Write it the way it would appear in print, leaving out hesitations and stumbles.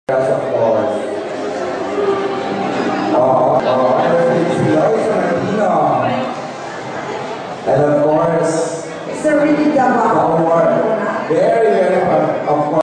Yes, of course. And of course, it's a really very, very, of course.